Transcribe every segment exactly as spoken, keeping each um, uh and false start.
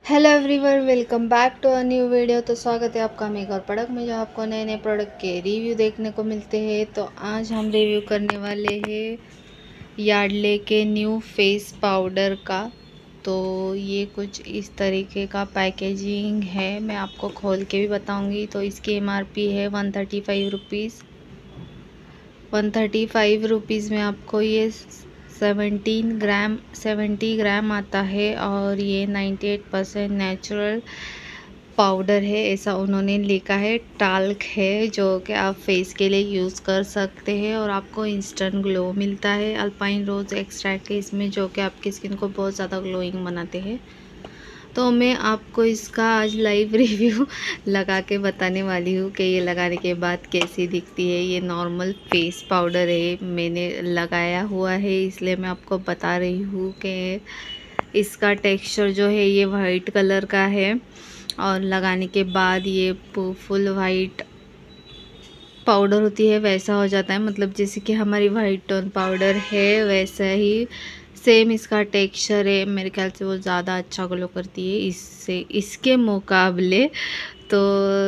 Hello everyone, welcome back to a new video. तो स्वागत है आपका मेक और प्रोडक्ट में, जहाँ आपको नए नए प्रोडक्ट के रिव्यू देखने को मिलते हैं। तो आज हम रिव्यू करने वाले हैं यार्डले के न्यू फेस पाउडर का। तो ये कुछ इस तरीके का पैकेजिंग है, मैं आपको खोल के भी बताऊंगी। तो इसकी एमआरपी है one thirty five rupees one thirty five rupees में आपको ये सेवनटीन ग्राम सेवेंटी ग्राम आता है। और ये ninety eight percent natural powder है, ऐसा उन्होंने लिखा है। टाल्क है जो कि आप फेस के लिए यूज़ कर सकते हैं और आपको इंस्टेंट ग्लो मिलता है। अल्पाइन रोज़ एक्सट्रैक्ट है इसमें, जो कि आपकी स्किन को बहुत ज़्यादा ग्लोइंग बनाते हैं। तो मैं आपको इसका आज लाइव रिव्यू लगा के बताने वाली हूँ कि ये लगाने के बाद कैसी दिखती है। ये नॉर्मल फेस पाउडर है, मैंने लगाया हुआ है इसलिए मैं आपको बता रही हूँ कि इसका टेक्सचर जो है ये वाइट कलर का है और लगाने के बाद ये फुल वाइट पाउडर होती है वैसा हो जाता है। मतलब जैसे कि हमारी वाइट टोन पाउडर है वैसा ही सेम इसका टेक्सचर है। मेरे ख्याल से वो ज़्यादा अच्छा ग्लो करती है इससे, इसके मुकाबले। तो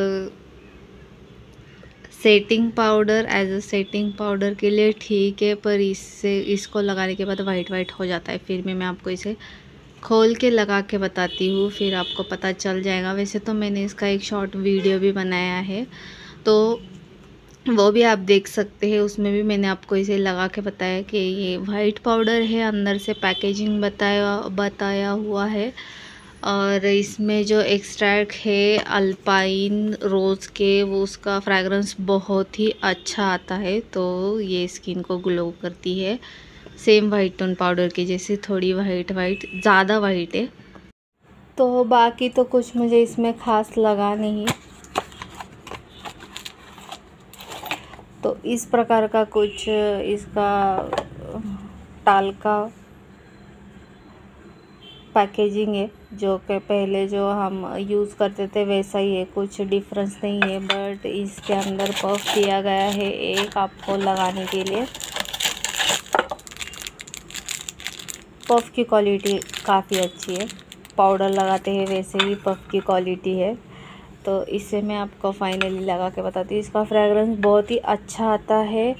setting powder as a setting powder के लिए ठीक है, पर इससे इसको लगाने के बाद वाइट वाइट हो जाता है। फिर भी मैं आपको इसे खोल के लगा के बताती हूँ, फिर आपको पता चल जाएगा। वैसे तो मैंने इसका एक शॉर्ट वीडियो भी बनाया है, तो वो भी आप देख सकते हैं। उसमें भी मैंने आपको इसे लगा के बताया कि ये वाइट पाउडर है, अंदर से पैकेजिंग बताया बताया हुआ है। और इसमें जो एक्सट्रैक्ट है अल्पाइन रोज़ के, वो उसका फ्रेगरेंस बहुत ही अच्छा आता है। तो ये स्किन को ग्लो करती है, सेम वाइट टोन पाउडर के जैसे, थोड़ी वाइट वाइट, ज़्यादा वाइट है। तो बाकी तो कुछ मुझे इसमें ख़ास लगा नहीं। तो इस प्रकार का कुछ इसका टाल का पैकेजिंग है, जो कि पहले जो हम यूज़ करते थे वैसा ही है, कुछ डिफरेंस नहीं है। बट इसके अंदर पफ दिया गया है एक आपको लगाने के लिए। पफ की क्वालिटी काफ़ी अच्छी है, पाउडर लगाते हैं वैसे ही पफ की क्वालिटी है। तो इसे मैं आपको फाइनली लगा के बताती हूँ। इसका फ्रेगरेंस बहुत ही अच्छा आता है।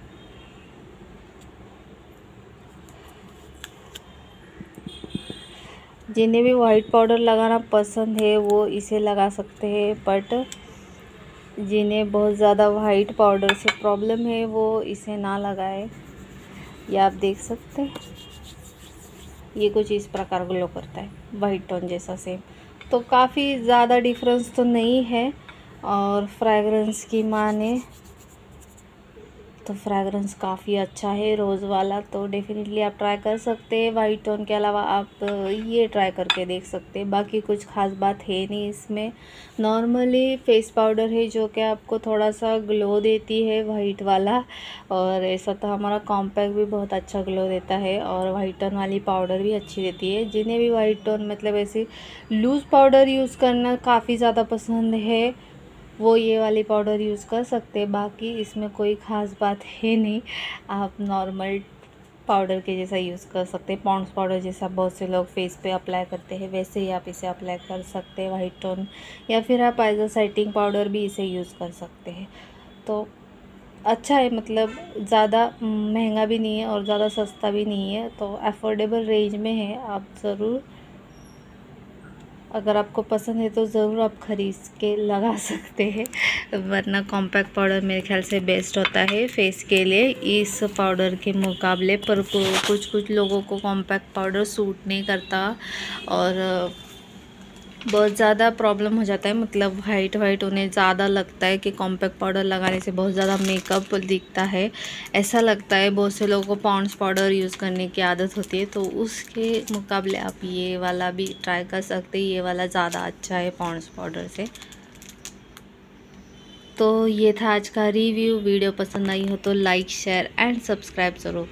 जिन्हें भी वाइट पाउडर लगाना पसंद है वो इसे लगा सकते हैं, बट जिन्हें बहुत ज़्यादा वाइट पाउडर से प्रॉब्लम है वो इसे ना लगाए। ये आप देख सकते हैं, ये कुछ इस प्रकार ग्लो करता है, वाइट टोन जैसा सेम। तो काफ़ी ज़्यादा डिफरेंस तो नहीं है। और फ्रेगरेंस की माने तो फ्रेगरेंस काफ़ी अच्छा है रोज़ वाला, तो डेफिनेटली आप ट्राई कर सकते हैं। वाइट टोन के अलावा आप ये ट्राई करके देख सकते हैं। बाकी कुछ खास बात है नहीं इसमें, नॉर्मली फेस पाउडर है जो कि आपको थोड़ा सा ग्लो देती है वाइट वाला। और ऐसा तो हमारा कॉम्पैक्ट भी बहुत अच्छा ग्लो देता है, और वाइट टोन वाली पाउडर भी अच्छी देती है। जिन्हें भी वाइट टोन मतलब ऐसे लूज़ पाउडर यूज़ करना काफ़ी ज़्यादा पसंद है, वो ये वाली पाउडर यूज़ कर सकते हैं। बाकी इसमें कोई ख़ास बात है नहीं, आप नॉर्मल पाउडर के जैसा यूज़ कर सकते हैं। पॉन्ड्स पाउडर जैसा बहुत से लोग फेस पे अप्लाई करते हैं वैसे ही आप इसे अप्लाई कर सकते हैं वाइट टोन, या फिर आप एज अ सेटिंग पाउडर भी इसे यूज़ कर सकते हैं। तो अच्छा है, मतलब ज़्यादा महंगा भी नहीं है और ज़्यादा सस्ता भी नहीं है, तो अफोर्डेबल रेंज में है। आप ज़रूर, अगर आपको पसंद है तो ज़रूर आप ख़रीद के लगा सकते हैं। वरना कॉम्पैक्ट पाउडर मेरे ख्याल से बेस्ट होता है फेस के लिए इस पाउडर के मुकाबले। पर कुछ कुछ लोगों को कॉम्पैक्ट पाउडर सूट नहीं करता और बहुत ज़्यादा प्रॉब्लम हो जाता है, मतलब वाइट वाइट उन्हें ज़्यादा लगता है कि कॉम्पैक्ट पाउडर लगाने से बहुत ज़्यादा मेकअप दिखता है, ऐसा लगता है। बहुत से लोगों को पॉन्ड्स पाउडर यूज़ करने की आदत होती है, तो उसके मुकाबले आप ये वाला भी ट्राई कर सकते हैं। ये वाला ज़्यादा अच्छा है पॉन्ड्स पाउडर से। तो ये था आज का रिव्यू। वीडियो पसंद आई हो तो लाइक शेयर एंड सब्सक्राइब ज़रूर।